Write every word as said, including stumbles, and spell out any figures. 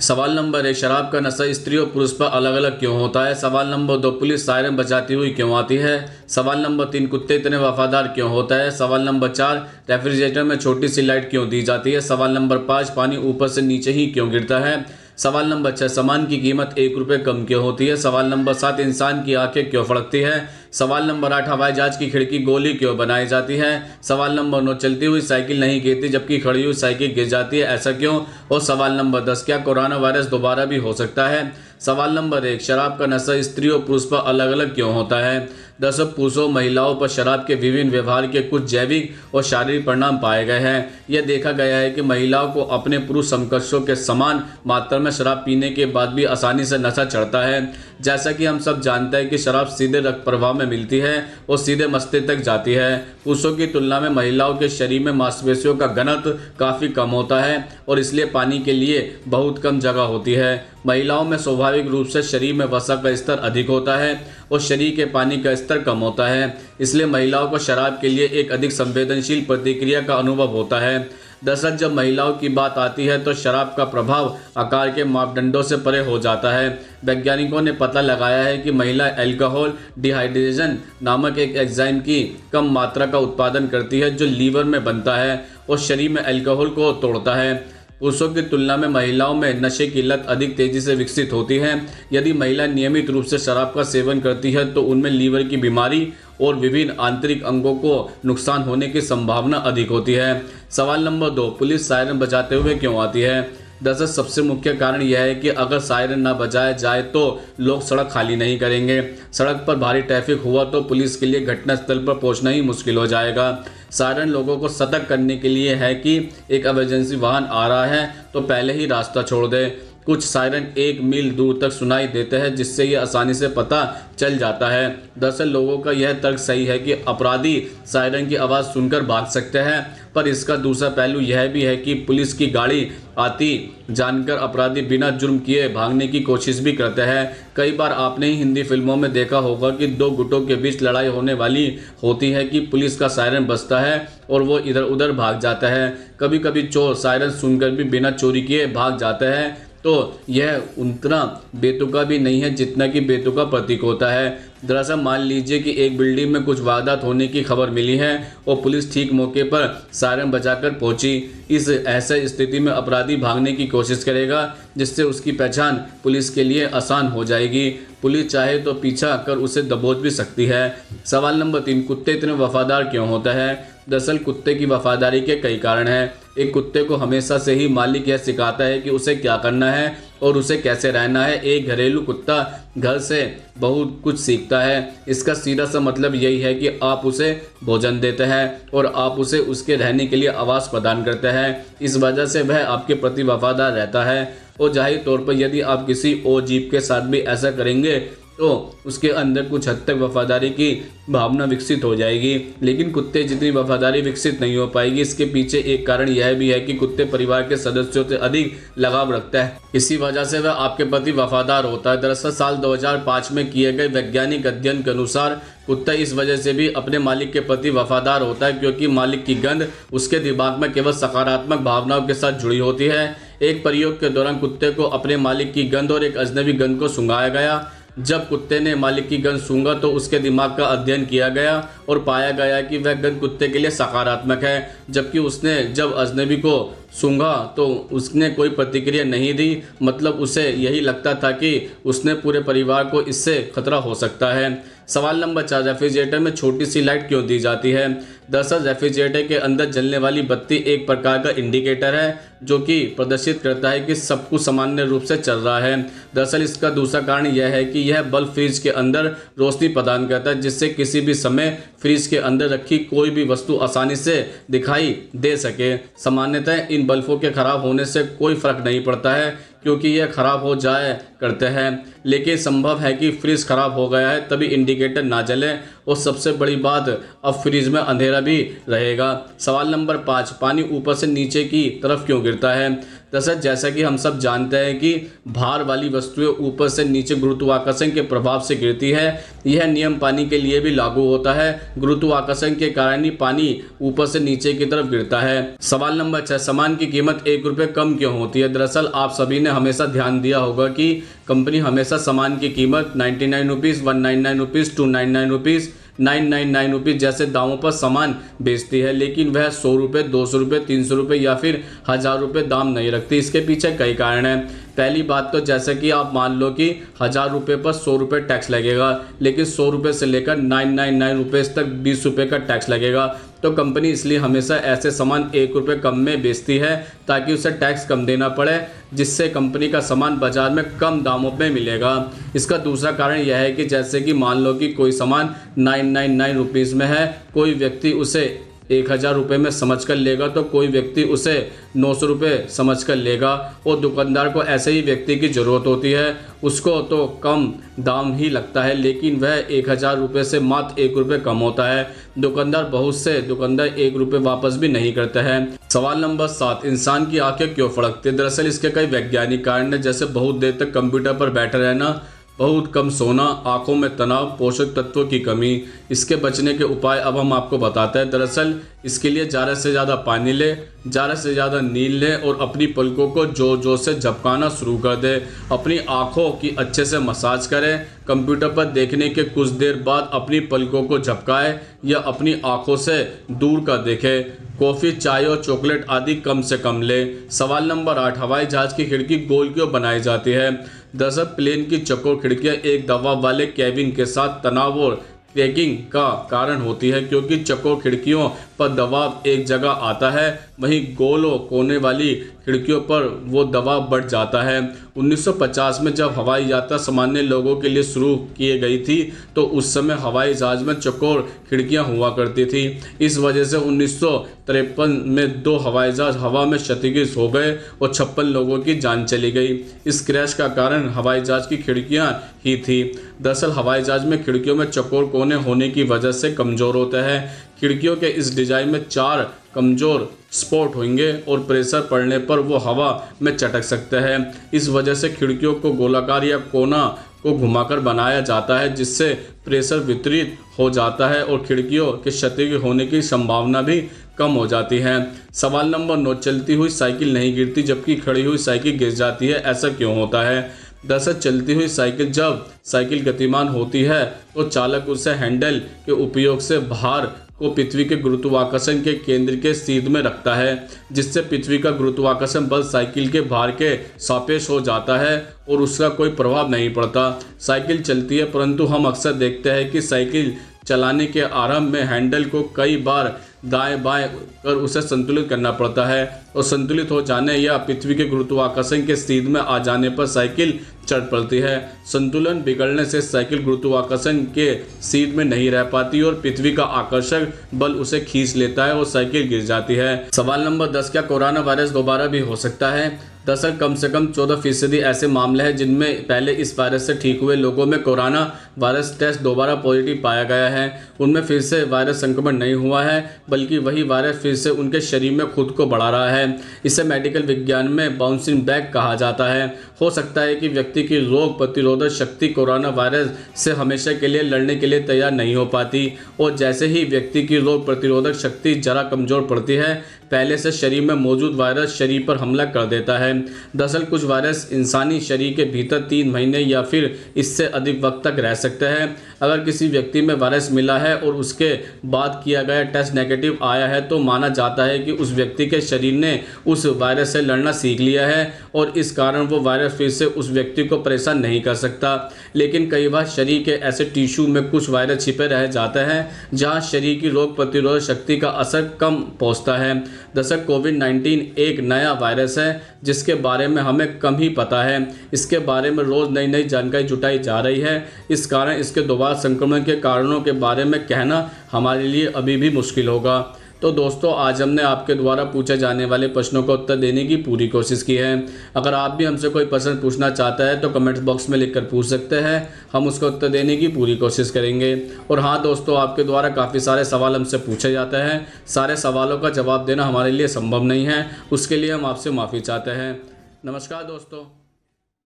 सवाल नंबर एक, शराब का नशा स्त्री और पुरुष पर अलग अलग क्यों होता है। सवाल नंबर दो, पुलिस सायरन बजाती हुई क्यों आती है। सवाल नंबर तीन, कुत्ते इतने वफादार क्यों होता है। सवाल नंबर चार, रेफ्रिजरेटर में छोटी सी लाइट क्यों दी जाती है। सवाल नंबर पाँच, पानी ऊपर से नीचे ही क्यों गिरता है। सवाल नंबर छः, सामान की कीमत एक रुपये कम क्यों होती है। सवाल नंबर सात, इंसान की आंखें क्यों फड़कती है। सवाल नंबर आठ, हवाई जहाज की खिड़की गोली क्यों बनाई जाती है। सवाल नंबर नौ, चलती हुई साइकिल नहीं गिरती जबकि खड़ी हुई साइकिल गिर जाती है, ऐसा क्यों। और सवाल नंबर दस, क्या कोरोना वायरस दोबारा भी हो सकता है। सवाल नंबर एक, शराब का नशा स्त्री और पुरुष पर अलग अलग क्यों होता है। दरअसल पुरुषों महिलाओं पर शराब के विभिन्न व्यवहार के कुछ जैविक और शारीरिक परिणाम पाए गए हैं। यह देखा गया है कि महिलाओं को अपने पुरुष समकक्षों के समान मात्रा में शराब पीने के बाद भी आसानी से नशा चढ़ता है। जैसा कि हम सब जानते हैं कि शराब सीधे रक्त प्रवाह में मिलती है और सीधे मस्तिष्क तक जाती है। पुरुषों की तुलना में महिलाओं के शरीर में मांसपेशियों का घनत्व काफ़ी कम होता है और इसलिए पानी के लिए बहुत कम जगह होती है। महिलाओं में स्वाभाविक रूप से शरीर में वसा का स्तर अधिक होता है और शरीर के पानी का स्तर कम होता है, इसलिए महिलाओं को शराब के लिए एक अधिक संवेदनशील प्रतिक्रिया का अनुभव होता है। दरअसल जब महिलाओं की बात आती है तो शराब का प्रभाव आकार के मापदंडों से परे हो जाता है। वैज्ञानिकों ने पता लगाया है कि महिला अल्कोहल डिहाइड्रेशन नामक एक एंजाइम की कम मात्रा का उत्पादन करती है जो लीवर में बनता है और शरीर में अल्कोहल को तोड़ता है। पुरुषों की तुलना में महिलाओं में नशे की लत अधिक तेजी से विकसित होती है। यदि महिला नियमित रूप से शराब का सेवन करती है तो उनमें लीवर की बीमारी और विभिन्न आंतरिक अंगों को नुकसान होने की संभावना अधिक होती है। सवाल नंबर दो, पुलिस सायरन बजाते हुए क्यों आती है। दरअसल सबसे मुख्य कारण यह है कि अगर सायरन न बजाया जाए तो लोग सड़क खाली नहीं करेंगे। सड़क पर भारी ट्रैफिक हुआ तो पुलिस के लिए घटनास्थल पर पहुंचना ही मुश्किल हो जाएगा। सायरन लोगों को सतर्क करने के लिए है कि एक इमरजेंसी वाहन आ रहा है तो पहले ही रास्ता छोड़ दे। कुछ सायरन एक मील दूर तक सुनाई देते हैं जिससे ये आसानी से पता चल जाता है। दरअसल लोगों का यह तर्क सही है कि अपराधी सायरन की आवाज़ सुनकर भाग सकते हैं, पर इसका दूसरा पहलू यह भी है कि पुलिस की गाड़ी आती जानकर अपराधी बिना जुर्म किए भागने की कोशिश भी करते हैं। कई बार आपने ही हिंदी फिल्मों में देखा होगा कि दो गुटों के बीच लड़ाई होने वाली होती है कि पुलिस का सायरन बजता है और वो इधर उधर भाग जाता है। कभी कभी चोर सायरन सुनकर भी बिना चोरी किए भाग जाते हैं, तो यह उतना बेतुका भी नहीं है जितना कि बेतुका प्रतीक होता है। दरअसल मान लीजिए कि एक बिल्डिंग में कुछ वारदात होने की खबर मिली है और पुलिस ठीक मौके पर सायरन बजाकर पहुंची। इस ऐसे स्थिति में अपराधी भागने की कोशिश करेगा जिससे उसकी पहचान पुलिस के लिए आसान हो जाएगी। पुलिस चाहे तो पीछा कर उसे दबोच भी सकती है। सवाल नंबर तीन, कुत्ते इतने वफादार क्यों होते हैं। दरअसल कुत्ते की वफादारी के कई कारण हैं। एक कुत्ते को हमेशा से ही मालिक यह सिखाता है कि उसे क्या करना है और उसे कैसे रहना है। एक घरेलू कुत्ता घर से बहुत कुछ सीखता है। इसका सीधा सा मतलब यही है कि आप उसे भोजन देते हैं और आप उसे उसके रहने के लिए आवास प्रदान करते हैं। इस वजह से वह आपके प्रति वफादार रहता है और जाहिर तौर पर यदि आप किसी और जीव के साथ भी ऐसा करेंगे तो उसके अंदर कुछ हद तक वफादारी की भावना विकसित हो जाएगी। लेकिन कुत्ते जितनी वफादारी विकसित नहीं हो पाएगी। इसके पीछे एक कारण यह भी है कि कुत्ते परिवार के सदस्यों से अधिक लगाव रखता है, इसी वजह से वह आपके प्रति वफादार होता है। दरअसल साल दो हज़ार पाँच में किए गए वैज्ञानिक अध्ययन के अनुसार कुत्ता इस वजह से भी अपने मालिक के प्रति वफादार होता है क्योंकि मालिक की गंध उसके दिमाग में केवल सकारात्मक भावनाओं के साथ जुड़ी होती है। एक प्रयोग के दौरान कुत्ते को अपने मालिक की गंध और एक अजनबी गंध को सूंघाया गया। जब कुत्ते ने मालिक की गंध सूंघा तो उसके दिमाग का अध्ययन किया गया और पाया गया कि वह गंध कुत्ते के लिए सकारात्मक है, जबकि उसने जब अजनबी को सूंघा तो उसने कोई प्रतिक्रिया नहीं दी। मतलब उसे यही लगता था कि उसने पूरे परिवार को इससे खतरा हो सकता है। सवाल नंबर चार, रेफ्रिजरेटर में छोटी सी लाइट क्यों दी जाती है। दरअसल रेफ्रिजरेटर के अंदर जलने वाली बत्ती एक प्रकार का इंडिकेटर है जो कि प्रदर्शित करता है कि सब कुछ सामान्य रूप से चल रहा है। दरअसल इसका दूसरा कारण यह है कि यह बल्ब फ्रिज के अंदर रोशनी प्रदान करता है जिससे किसी भी समय फ्रिज के अंदर रखी कोई भी वस्तु आसानी से दिखाई दे सके। सामान्यतः इन बल्बों के खराब होने से कोई फर्क नहीं पड़ता है क्योंकि यह खराब हो जाए करते हैं, लेकिन संभव है कि फ्रिज खराब हो गया है तभी इंडिकेटर ना जले और सबसे बड़ी बात अब फ्रिज में अंधेरा भी रहेगा। सवाल नंबर पाँच, पानी ऊपर से नीचे की तरफ क्यों गिरता है। दरअसल जैसा कि हम सब जानते हैं कि भार वाली वस्तुएं ऊपर से नीचे गुरुत्वाकर्षण के प्रभाव से गिरती है। यह नियम पानी के लिए भी लागू होता है। गुरुत्वाकर्षण के कारण ही पानी ऊपर से नीचे की तरफ गिरता है। सवाल नंबर छह, सामान की कीमत एक रुपये कम क्यों होती है। दरअसल आप सभी ने हमेशा ध्यान दिया होगा कि कंपनी हमेशा सामान की कीमत ninety nine rupees, one nine nine rupees, two nine nine rupees, nine nine nine rupees जैसे दामों पर सामान बेचती है, लेकिन वह सौ रुपये, दो सौ रुपये, तीन सौ रुपये या फिर हज़ार रुपये दाम नहीं रखती। इसके पीछे कई कारण हैं। पहली बात तो जैसे कि आप मान लो कि हज़ार रुपये पर सौ रुपये टैक्स लगेगा, लेकिन सौ रुपये से लेकर नाइन नाइन नाइन रुपये तक बीस रुपये का टैक्स लगेगा। तो कंपनी इसलिए हमेशा ऐसे सामान एक रुपये कम में बेचती है ताकि उसे टैक्स कम देना पड़े, जिससे कंपनी का सामान बाज़ार में कम दामों पे मिलेगा। इसका दूसरा कारण यह है कि जैसे कि मान लो कि कोई सामान नाइन नाइन नाइन रुपीज़ में है, कोई व्यक्ति उसे एक हज़ार रुपये में समझ कर लेगा तो कोई व्यक्ति उसे नौ सौ रुपये समझ कर लेगा, और दुकानदार को ऐसे ही व्यक्ति की ज़रूरत होती है, उसको तो कम दाम ही लगता है, लेकिन वह एक हज़ार रुपये से मात्र एक रुपये कम होता है। दुकानदार बहुत से दुकानदार एक रुपये वापस भी नहीं करते हैं। सवाल नंबर सात, इंसान की आंखें क्यों फड़कती है? दरअसल इसके कई वैज्ञानिक कारण हैं, जैसे बहुत देर तक कंप्यूटर पर बैठे रहना, बहुत कम सोना, आंखों में तनाव, पोषक तत्वों की कमी। इसके बचने के उपाय अब हम आपको बताते हैं। दरअसल इसके लिए ज़्यादा से ज़्यादा पानी ले, ज़्यादा से ज़्यादा नींद ले और अपनी पलकों को जोर जोर से झपकाना शुरू कर दे। अपनी आंखों की अच्छे से मसाज करें। कंप्यूटर पर देखने के कुछ देर बाद अपनी पलकों को झपकाए या अपनी आंखों से दूर कर देखे। कॉफ़ी, चाय और चॉकलेट आदि कम से कम ले। सवाल नंबर आठ, हवाई जहाज़ की खिड़की गोल क्यों बनाई जाती है? दरअसल प्लेन की चौकोर खिड़कियां एक दबाव वाले कैबिन के साथ तनाव और क्रैकिंग का कारण होती है, क्योंकि चौकोर खिड़कियों पर दबाव एक जगह आता है, वहीं गोल और कोने वाली खिड़कियों पर वो दबाव बढ़ जाता है। उन्नीस सौ पचास में जब हवाई यात्रा सामान्य लोगों के लिए शुरू की गई थी तो उस समय हवाई जहाज़ में चौकोर खिड़कियां हुआ करती थी। इस वजह से उन्नीस सौ तिरपन में दो हवाई जहाज़ हवा में क्षतिग्रस्त हो गए और छप्पन लोगों की जान चली गई। इस क्रैश का कारण हवाई जहाज़ की खिड़कियां ही थी। दरअसल हवाई जहाज़ में खिड़कियों में चौकोर कोने होने की वजह से कमज़ोर होता है। खिड़कियों के इस डिज़ाइन में चार कमज़ोर स्पॉट होंगे और प्रेशर पड़ने पर वो हवा में चटक सकते हैं। इस वजह से खिड़कियों को गोलाकार या कोना को घुमाकर बनाया जाता है, जिससे प्रेशर वितरित हो जाता है और खिड़कियों के क्षति होने की संभावना भी कम हो जाती है। सवाल नंबर नौ, चलती हुई साइकिल नहीं गिरती जबकि खड़ी हुई साइकिल गिर जाती है, ऐसा क्यों होता है? दरअसल चलती हुई साइकिल जब साइकिल गतिमान होती है तो चालक उसे हैंडल के उपयोग से भार को पृथ्वी के गुरुत्वाकर्षण के केंद्र के सीध में रखता है, जिससे पृथ्वी का गुरुत्वाकर्षण बल साइकिल के भार के सापेक्ष हो जाता है और उसका कोई प्रभाव नहीं पड़ता। साइकिल चलती है, परंतु हम अक्सर देखते हैं कि साइकिल चलाने के आरंभ में हैंडल को कई बार दाएं बाएं कर उसे संतुलित करना पड़ता है, और संतुलित हो जाने या पृथ्वी के गुरुत्वाकर्षण के सीध में आ जाने पर साइकिल चढ़ पड़ती है। संतुलन बिगड़ने से साइकिल गुरुत्वाकर्षण के सीध में नहीं रह पाती और पृथ्वी का आकर्षक बल उसे खींच लेता है और साइकिल गिर जाती है। सवाल नंबर दस, क्या कोरोना वायरस दोबारा भी हो सकता है? दरअसल कम से कम चौदह फीसदी ऐसे मामले हैं जिनमें पहले इस वायरस से ठीक हुए लोगों में कोरोना वायरस टेस्ट दोबारा पॉजिटिव पाया गया है। उनमें फिर से वायरस संक्रमण नहीं हुआ है, बल्कि वही वायरस फिर से उनके शरीर में खुद को बढ़ा रहा है। इसे मेडिकल विज्ञान में बाउंसिंग बैक कहा जाता है। हो सकता है कि व्यक्ति की रोग प्रतिरोधक शक्ति कोरोना वायरस से हमेशा के लिए लड़ने के लिए तैयार नहीं हो पाती, और जैसे ही व्यक्ति की रोग प्रतिरोधक शक्ति जरा कमज़ोर पड़ती है, पहले से शरीर में मौजूद वायरस शरीर पर हमला कर देता है। दरअसल कुछ वायरस इंसानी शरीर के भीतर तीन महीने या फिर इससे अधिक वक्त तक रह सकते हैं। अगर किसी व्यक्ति में वायरस मिला है और उसके बाद किया गया टेस्ट नेगेटिव आया है तो माना जाता है कि उस व्यक्ति के शरीर ने उस वायरस से लड़ना सीख लिया है और इस कारण वो वायरस फिर से उस व्यक्ति को परेशान नहीं कर सकता। लेकिन कई बार शरीर के ऐसे टिश्यू में कुछ वायरस छिपे रह जाते हैं जहां शरीर की रोग प्रतिरोधक शक्ति का असर कम पहुंचता है। दरअसल कोविड नाइन्टीन एक नया वायरस है जिसके बारे में हमें कम ही पता है। इसके बारे में रोज़ नई नई जानकारी जुटाई जा रही है। इस कारण इसके दोबारा संक्रमण के कारणों के बारे में कहना हमारे लिए अभी भी मुश्किल होगा। तो दोस्तों, आज हमने आपके द्वारा पूछे जाने वाले प्रश्नों का उत्तर देने की पूरी कोशिश की है। अगर आप भी हमसे कोई प्रश्न पूछना चाहते हैं तो कमेंट्स बॉक्स में लिखकर पूछ सकते हैं, हम उसका उत्तर देने की पूरी कोशिश करेंगे। और हाँ दोस्तों, आपके द्वारा काफ़ी सारे सवाल हमसे पूछे जाते हैं, सारे सवालों का जवाब देना हमारे लिए संभव नहीं है, उसके लिए हम आपसे माफ़ी चाहते हैं। नमस्कार दोस्तों।